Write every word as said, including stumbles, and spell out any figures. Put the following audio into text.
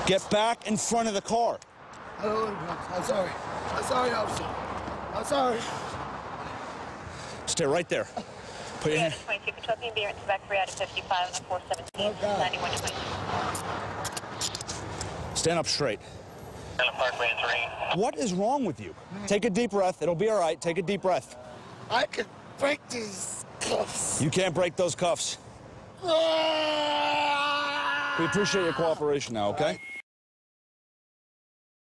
Get back in front of the car. I don't want to. I'm sorry. I'm sorry, officer. I'm sorry. Stay right there. Put your hand. twenty-two, control team, be here back three out of fifty-five on the four seventeen, oh, ninety-one twenty. Stand up straight. What is wrong with you? Take a deep breath. It'll be all right. Take a deep breath. I could break these cuffs. You can't break those cuffs. We appreciate your cooperation now, okay?